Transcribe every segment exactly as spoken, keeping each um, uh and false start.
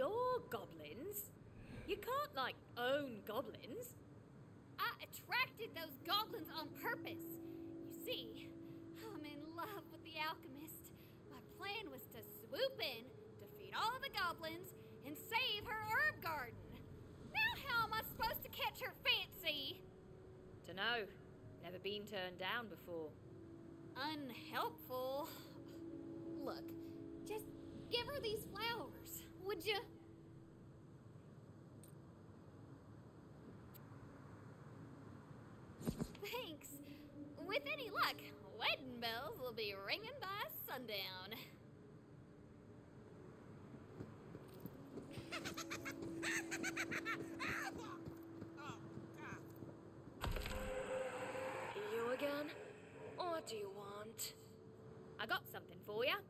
You're goblins? You can't, like, own goblins. I attracted those goblins on purpose. You see, I'm in love with the alchemist. My plan was to swoop in, defeat all of the goblins, and save her herb garden. Now how am I supposed to catch her fancy? Dunno. Never been turned down before. Unhelpful. Look, just give her these flowers, would you? Thanks. With any luck, wedding bells will be ringing by sundown. You again? What do you want? I got something for you.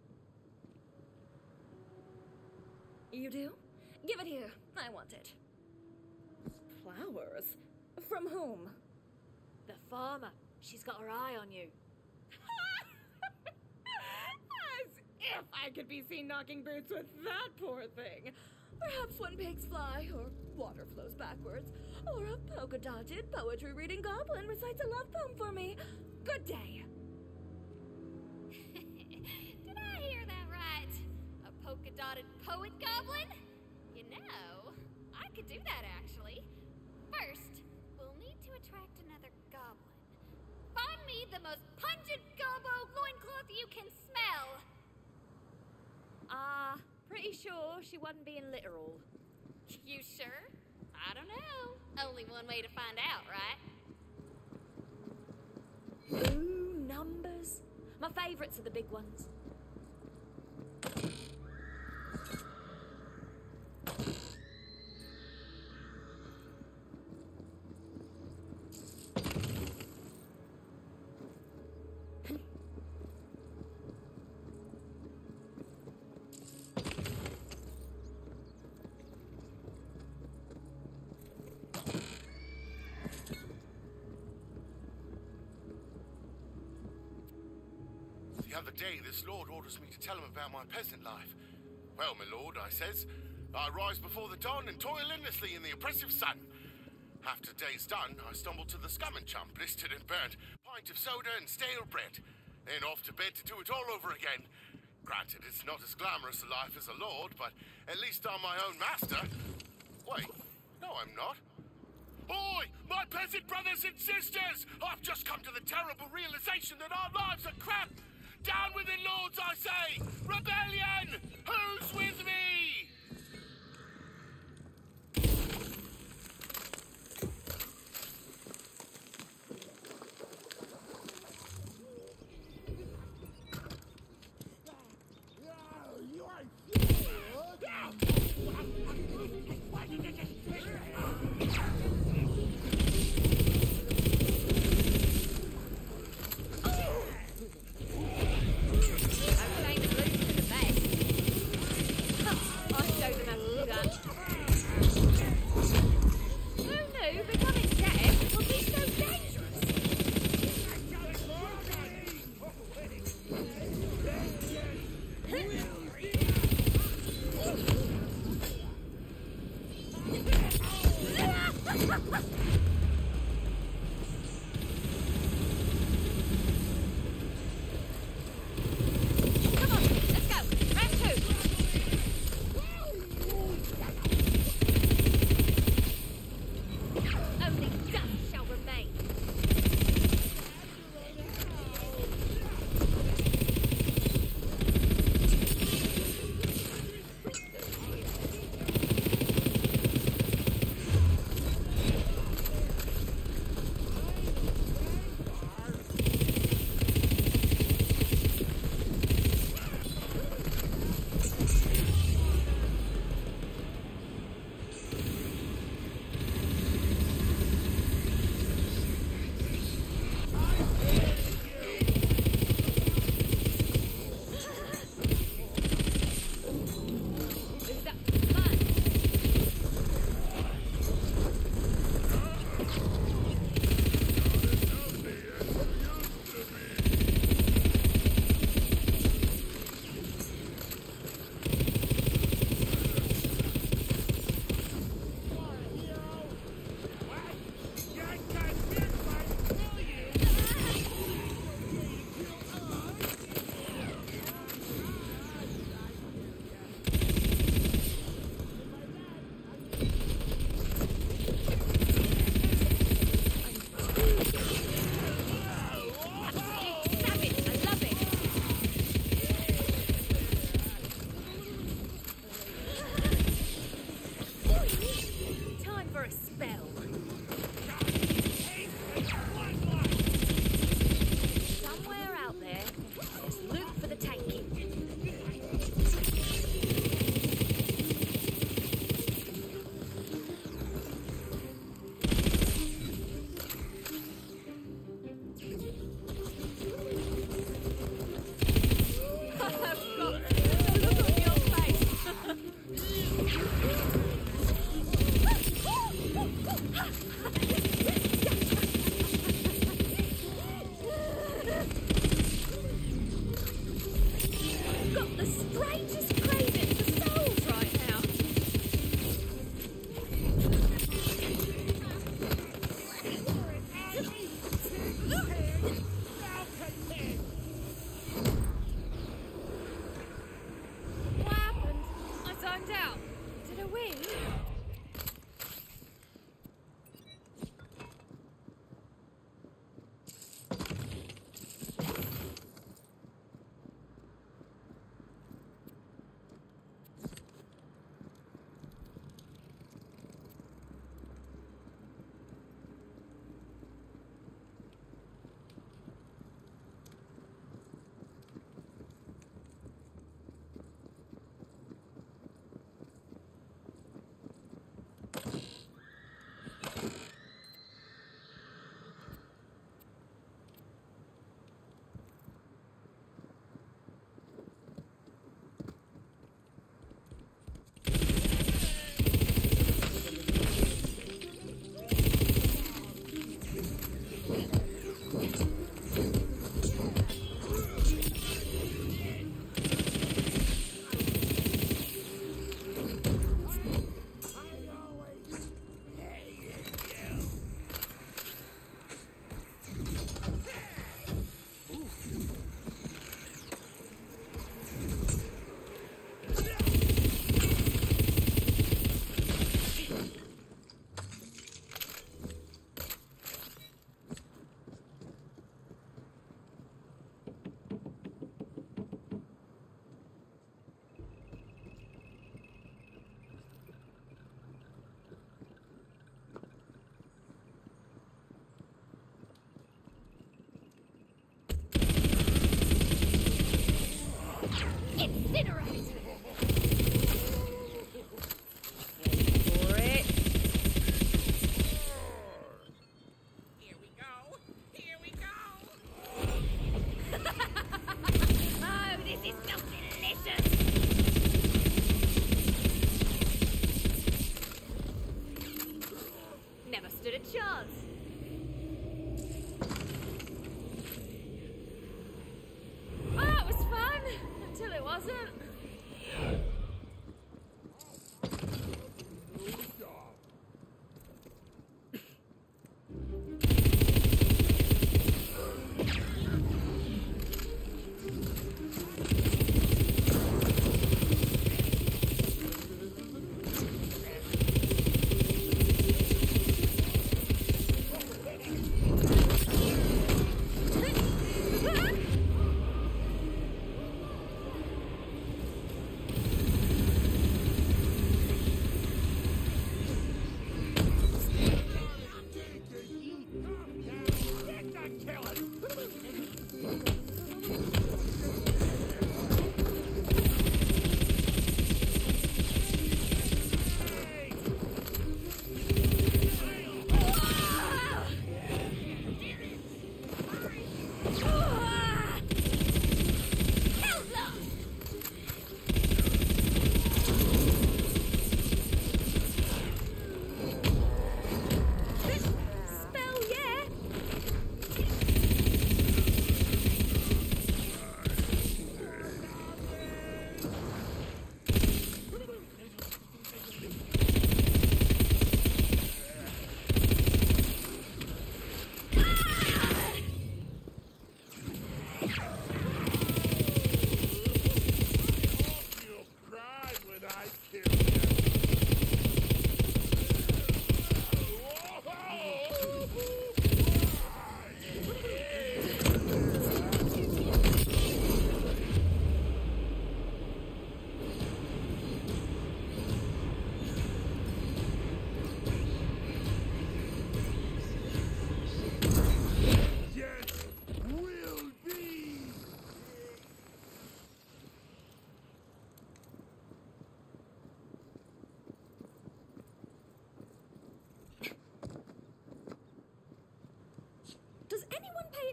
You do? Give it here. I want it. Flowers? From whom? The farmer. She's got her eye on you. As if I could be seen knocking boots with that poor thing. Perhaps when pigs fly, or water flows backwards, or a polka-dotted poetry-reading goblin recites a love poem for me. Good day. Did I hear that right? A polka-dotted poet goblin? You know, I could do that actually. First, we'll need to attract another goblin. Find me the most pungent gobbo loincloth you can smell. Ah, uh, pretty sure she wasn't being literal. You sure? I don't know. Only one way to find out, right? Ooh, numbers. My favourites are the big ones. The other day, this lord orders me to tell him about my peasant life. Well, my lord, I says, I rise before the dawn and toil endlessly in the oppressive sun. After day's done, I stumble to the scum and chum, blistered and burnt, pint of soda and stale bread. Then off to bed to do it all over again. Granted, it's not as glamorous a life as a lord, but at least I'm my own master. Wait, no I'm not. Oi, my peasant brothers and sisters! I've just come to the terrible realization that our lives are crap! Down with the lords, I say! Rebellion! Who's with me? I'm playing the blues to the best.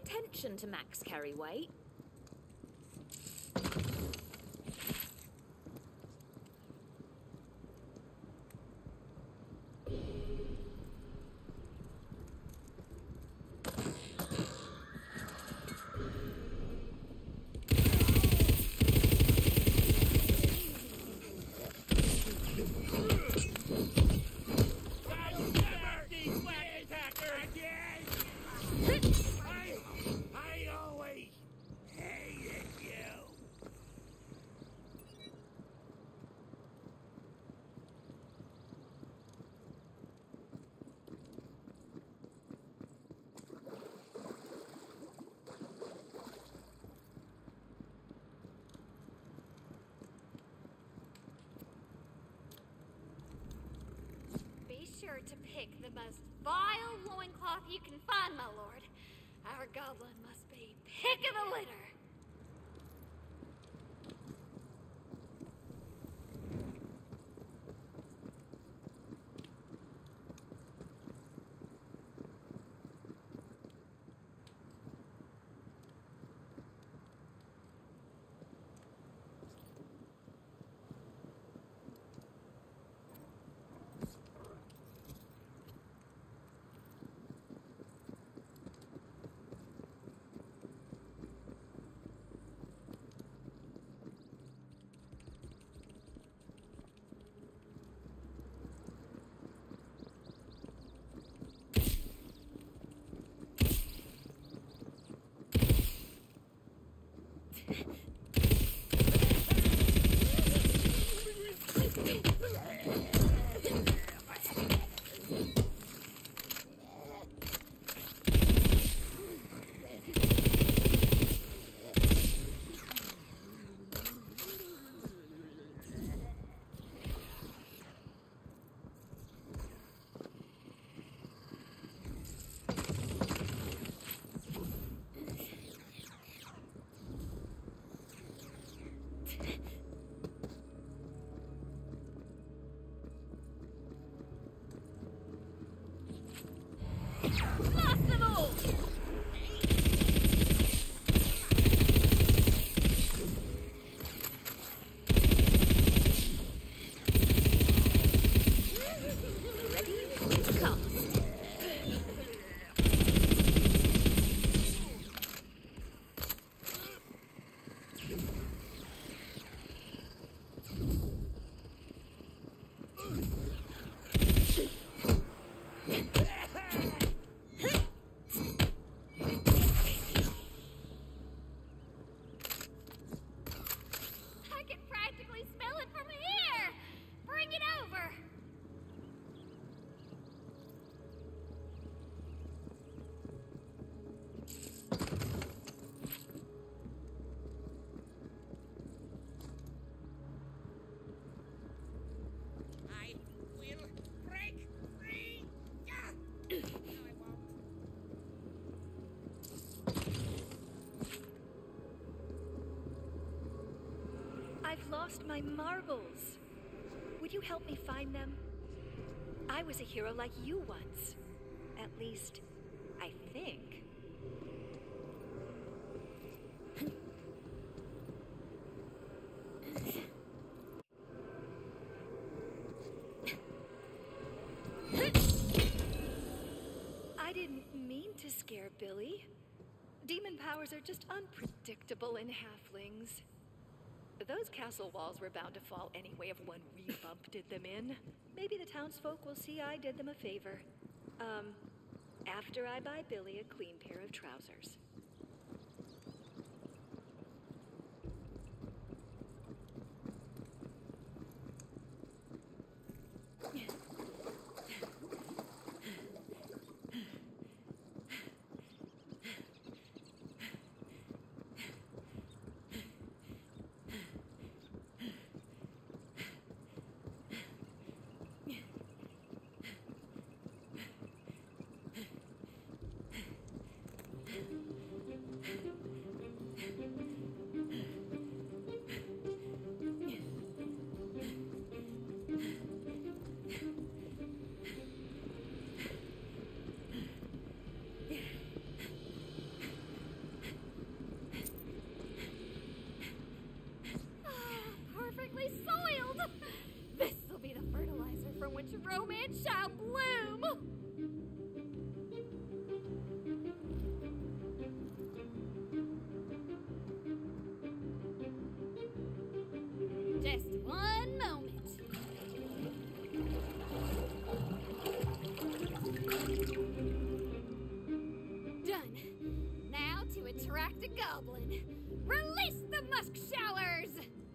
attention to Max Carryway. Sure to pick the most vile loincloth you can find, my lord. Our goblin must be pick of the litter. Blast them all! Ready? Cast. I've lost my marbles. Would you help me find them? I was a hero like you once. At least, I think. I didn't mean to scare Billy. Demon powers are just unpredictable in halflings. Those castle walls were bound to fall anyway if one wee bump did them in. Maybe the townsfolk will see I did them a favor. Um, after I buy Billy a clean pair of trousers. attract a goblin. Release the musk showers!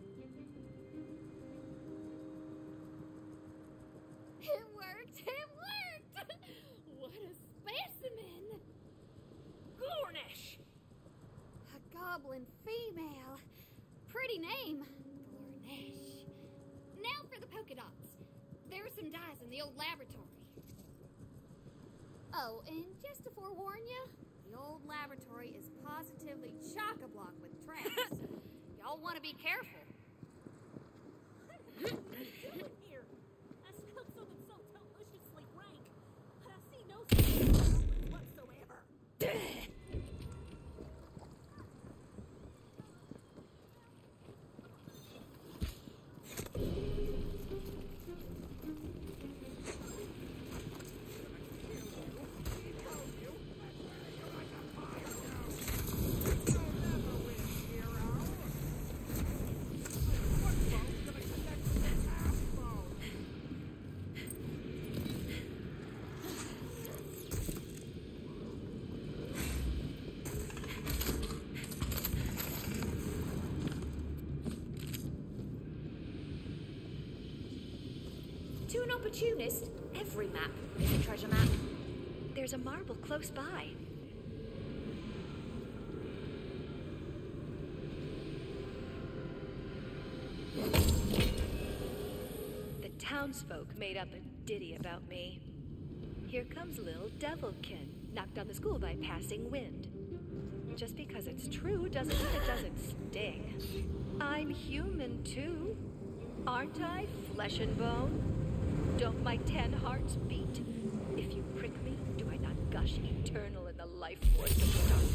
It worked! It worked! What a specimen! Glornish! A goblin female. Pretty name. Glornish. Now for the polka dots. There are some dyes in the old laboratory. Oh, and just to forewarn you, the old laboratory is positively chock-a-block with traps. Y'all want to be careful. What are you doing here? I smelled something so deliciously rank, but I see no signs of goblins whatsoever. To an opportunist, every map is a treasure map. There's a marble close by. The townsfolk made up a ditty about me. Here comes little Devilkin, knocked on the school by passing wind. Just because it's true doesn't mean it doesn't sting. I'm human too. Aren't I flesh and bone? Don't my ten hearts beat? If you prick me, do I not gush eternal in the life force of the dark?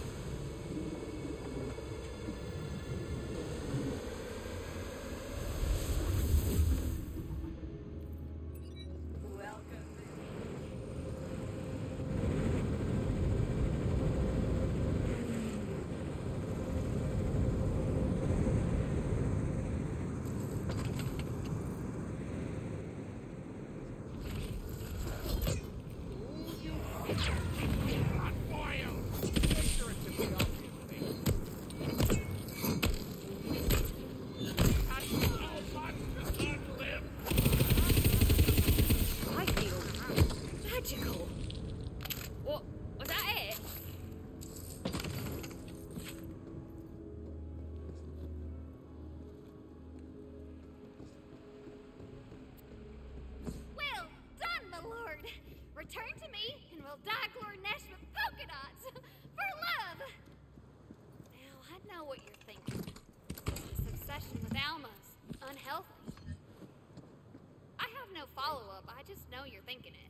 Return to me, and we'll dye Glornish with polka dots for love. Now I know what you're thinking. This obsession with Alma's unhealthy. I have no follow-up. I just know you're thinking it.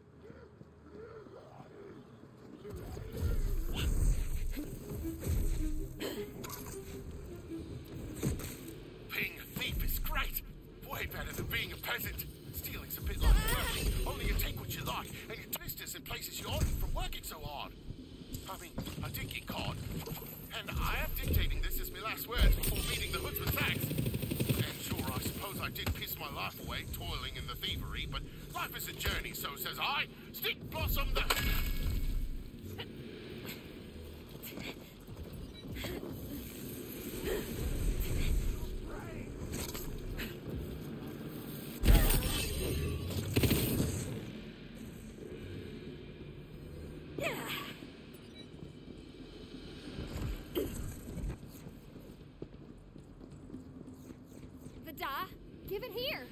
Being a thief is great. Way better than being a peasant. Stealing's a bit like working. Only you take what you like, and you twist us in places you aren't from working so hard. I mean, I did get caught. And I am dictating this as my last words before meeting the hoods with tax. And sure, I suppose I did piss my life away toiling in the thievery, but life is a journey, so says I. Stick blossom the... Die. Give it here.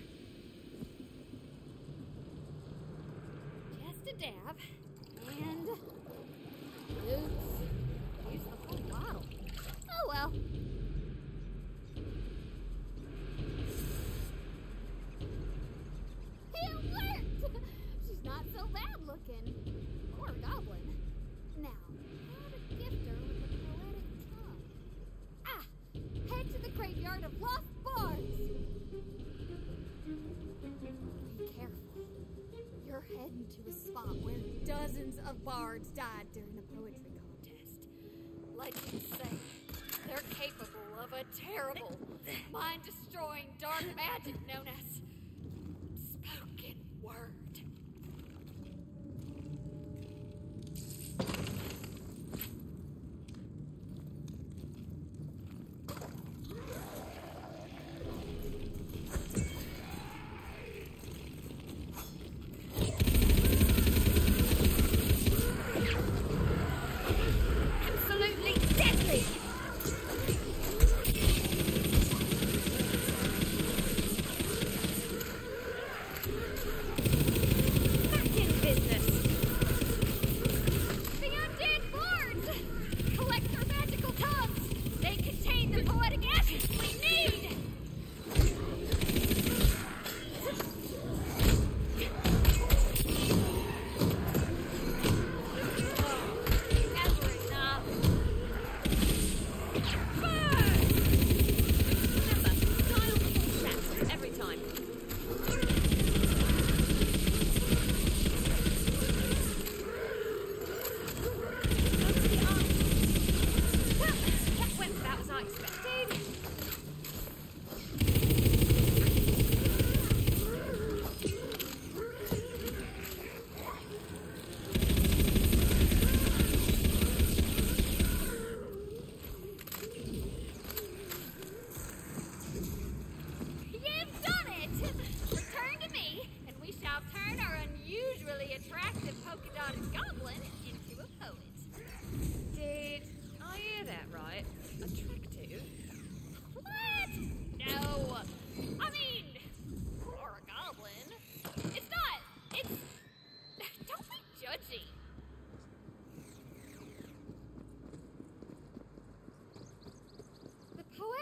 Just a dab. And... Oops. Use the whole bottle. Oh well. It worked! She's not so bad looking. Or a goblin. Now, how to gift her with a poetic tongue? Ah! Head to the graveyard of lost bards! Be careful. You're heading to a spot where dozens of bards died during a poetry contest. Legends say they're capable of a terrible, mind-destroying dark magic known as spoken word.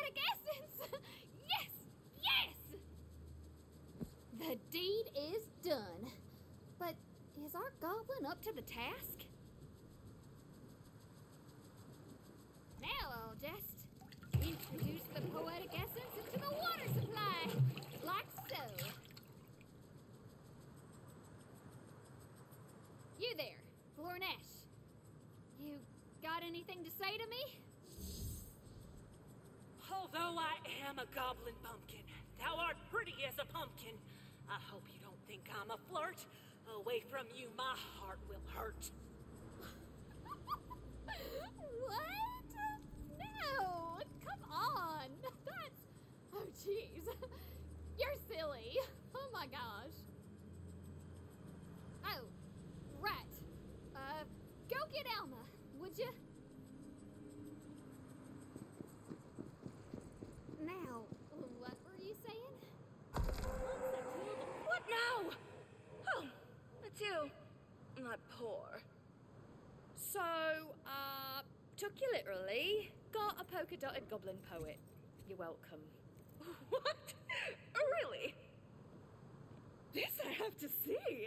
poetic essence! Yes! Yes! The deed is done. But is our goblin up to the task? Now I'll just introduce the poetic essence into the water supply, like so. You there, Glornesh. You got anything to say to me? Although I am a goblin pumpkin, thou art pretty as a pumpkin. I hope you don't think I'm a flirt. Away from you, my heart will hurt. What? No! Come on! That's... Oh, jeez. You're silly. Oh, my gosh. Oh, right. Uh, go get Alma, would you? Now, what were you saying? What now? Oh, it's you. My poor. So, uh, took you literally. Got a polka-dotted goblin poet. You're welcome. What? Really? This I have to see.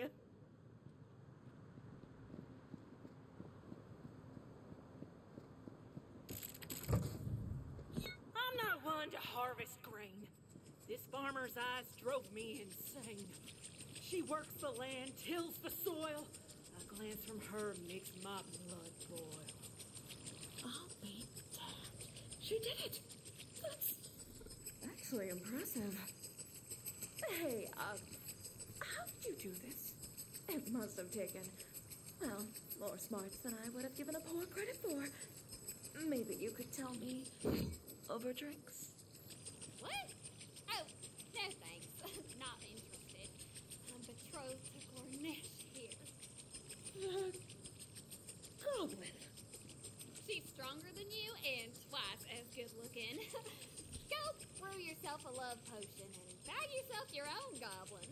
I'm not one to harvest grain. This farmer's eyes drove me insane. She works the land, tills the soil. A glance from her makes my blood boil. I'll be damned. She did it. That's actually impressive. Hey, uh, how did you do this? It must have taken, well, more smarts than I would have given a poor credit for. Maybe you could tell me over drinks. What? Oh, no thanks. Not interested. I'm betrothed to Glornesh here. The goblin. She's stronger than you and twice as good looking. Go brew yourself a love potion and buy yourself your own goblin.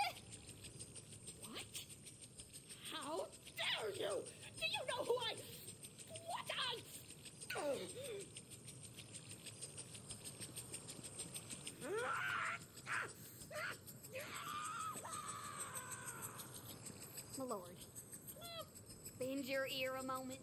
What? How dare you? Do you know who I... What I... Oh. My lord, bend your ear a moment.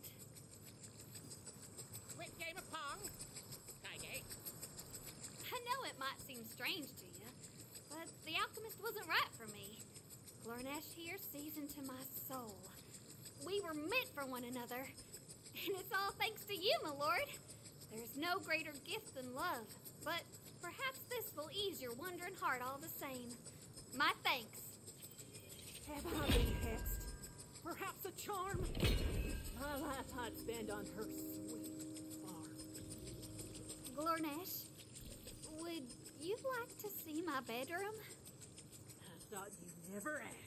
Quick game of pong. Okay. I know it might seem strange to you, but the alchemist wasn't right for me. Glornesh here sees into my soul. We were meant for one another, and it's all thanks to you, my lord. There's no greater gift than love, but perhaps this will ease your wandering heart all the same. My thanks. Have I been hexed? Perhaps a charm? My life I'd spend on her sweet farm. Glornesh, would you like to see my bedroom? I thought you'd never ask.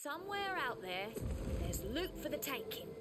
Somewhere out there, there's loot for the taking.